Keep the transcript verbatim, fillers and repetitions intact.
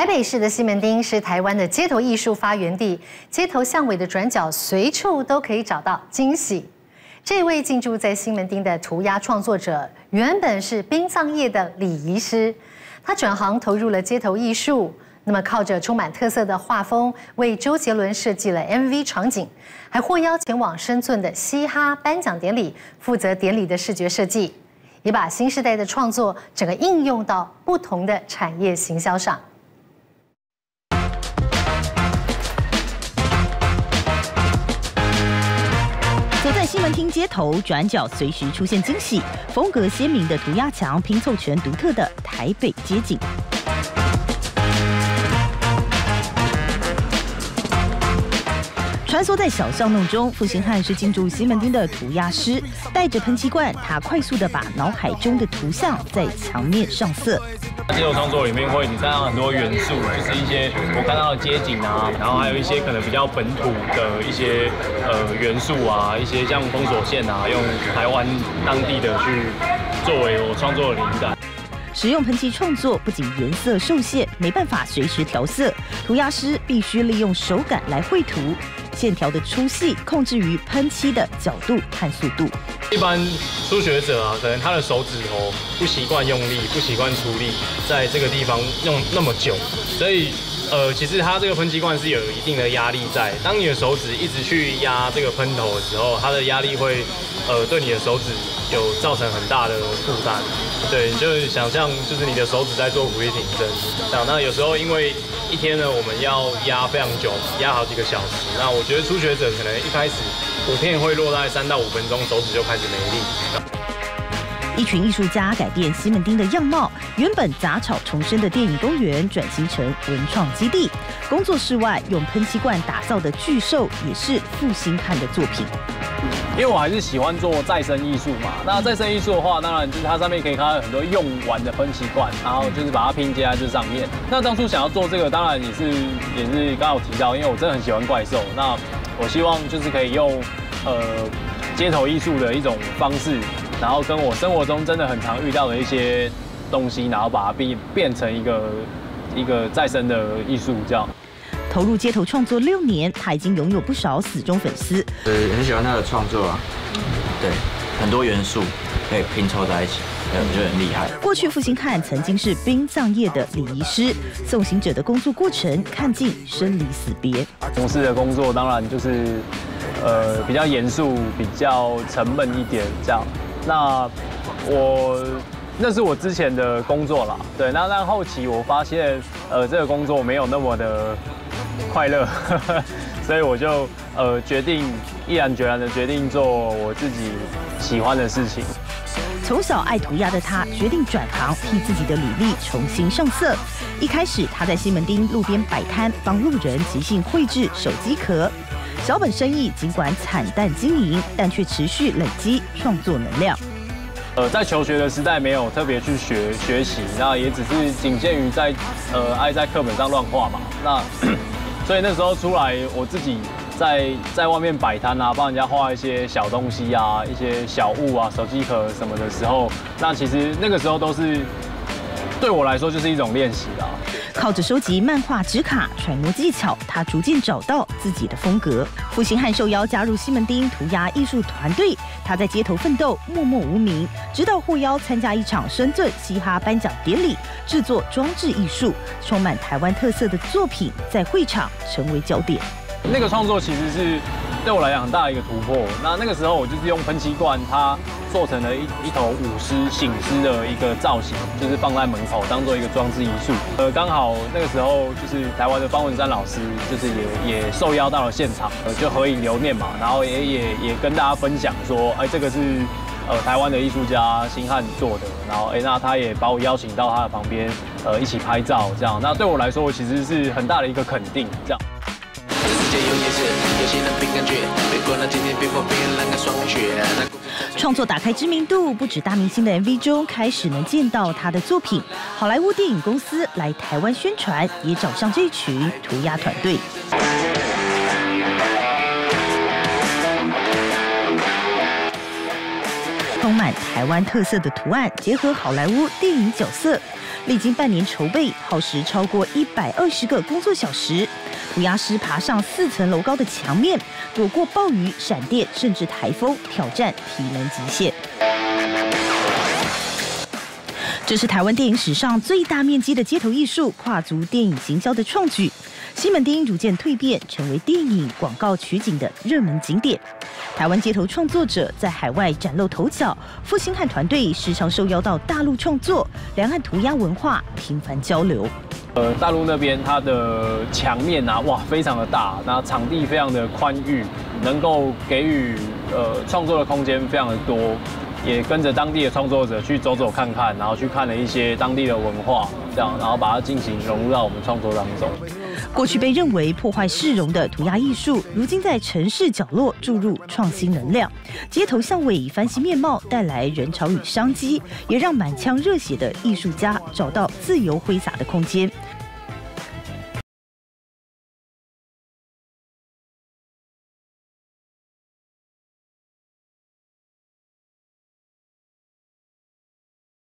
台北市的西门町是台湾的街头艺术发源地，街头巷尾的转角随处都可以找到惊喜。这位进驻在西门町的涂鸦创作者，原本是殡葬业的礼仪师，他转行投入了街头艺术。那么靠着充满特色的画风，为周杰伦设计了 M V 场景，还获邀前往深圳的嘻哈颁奖典礼，负责典礼的视觉设计，也把新时代的创作整个应用到不同的产业行销上。 走在西门町街头，转角随时出现惊喜，风格鲜明的涂鸦墙拼凑成独特的台北街景。穿梭在小巷弄中，负心汉是进驻西门町的涂鸦师，带着喷漆罐，他快速的把脑海中的图像在墙面上色。 街头创作里面会你看到很多元素，就是一些我看到的街景啊，然后还有一些可能比较本土的一些呃元素啊，一些像封锁线啊，用台湾当地的去作为我创作的灵感。 使用喷漆创作不仅颜色受限，没办法随时调色，涂鸦师必须利用手感来绘图，线条的粗细控制于喷漆的角度和速度。 一般初学者啊，可能他的手指头不习惯用力，不习惯出力，在这个地方用那么久，所以呃，其实它这个喷漆罐是有一定的压力在。当你的手指一直去压这个喷头的时候，它的压力会呃对你的手指有造成很大的负担。对，你就想象就是你的手指在做俯卧撑，这样。那有时候因为一天呢，我们要压非常久，压好几个小时。那我觉得初学者可能一开始普遍会落在三到五分钟，手指就开始没力。 一群艺术家改变西门町的样貌，原本杂草丛生的电影公园转型成文创基地。工作室外用喷漆罐打造的巨兽也是负心汉的作品。 因为我还是喜欢做再生艺术嘛，那再生艺术的话，当然就是它上面可以看到很多用完的喷漆罐，然后就是把它拼接在这上面。那当初想要做这个，当然也是也是刚刚有提到，因为我真的很喜欢怪兽，那我希望就是可以用呃街头艺术的一种方式，然后跟我生活中真的很常遇到的一些东西，然后把它变变成一个一个再生的艺术这样。 投入街头创作六年，他已经拥有不少死忠粉丝。 呃，很喜欢他的创作啊，对，很多元素可以拼凑在一起，我觉得很厉害。 过去负心汉曾经是殡葬业的礼仪师，送行者的工作过程看尽生离死别。 从事的工作当然就是呃比较严肃，比较沉闷一点这样。那我。那是我之前的工作啦，对，那但后期我发现，呃，这个工作没有那么的快乐，呵呵，所以我就呃决定毅然决然的决定做我自己喜欢的事情。 从小爱涂鸦的他，决定转行，替自己的履历重新上色。一开始，他在西门町路边摆摊，帮路人即兴绘制手机壳。小本生意尽管惨淡经营，但却持续累积创作能量。 呃，在求学的时代没有特别去学学习，那也只是仅限于在呃爱在课本上乱画嘛。那所以那时候出来，我自己在在外面摆摊啊，帮人家画一些小东西啊，一些小物啊，手机壳什么的时候，那其实那个时候都是对我来说就是一种练习啦。 靠着收集漫画纸卡、揣摩技巧，他逐渐找到自己的风格。负心汉受邀加入西门町涂鸦艺术团队，他在街头奋斗，默默无名，直到获邀参加一场深圳嘻哈颁奖典礼，制作装置艺术，充满台湾特色的作品在会场成为焦点。 那个创作其实是对我来讲很大的一个突破。那那个时候我就是用喷漆罐，它做成了一一头舞狮、醒狮的一个造型，就是放在门口当做一个装置艺术。呃，刚好那个时候就是台湾的方文山老师，就是也也受邀到了现场，呃，就合影留念嘛，然后也也也跟大家分享说，哎，这个是呃台湾的艺术家星汉做的，然后哎，那他也把我邀请到他的旁边，呃，一起拍照这样。那对我来说，其实是很大的一个肯定，这样。 创作打开知名度，不止大明星的 M V 中开始能见到他的作品，好莱坞电影公司来台湾宣传，也找上这群涂鸦团队。同充满台湾特色的图案，结合好莱坞电影角色。历经半年筹备，耗时超过一百二十个工作小时。涂鸦师爬上四层楼高的墙面，躲过暴雨、闪电，甚至台风，挑战体能极限。这是台湾电影史上最大面积的街头艺术跨足电影行销的创举。西门町逐渐蜕变，成为电影、广告取景的热门景点。台湾街头创作者在海外崭露头角，傅兴汉团队时常受邀到大陆创作，两岸涂鸦文化频繁交流。 呃，大陆那边它的墙面啊，哇，非常的大，那场地非常的宽裕，能够给予呃创作的空间非常的多。也跟着当地的创作者去走走看看，然后去看了一些当地的文化，这样，然后把它进行融入到我们创作当中。 过去被认为破坏市容的涂鸦艺术，如今在城市角落注入创新能量，街头巷尾翻新面貌，带来人潮与商机，也让满腔热血的艺术家找到自由挥洒的空间。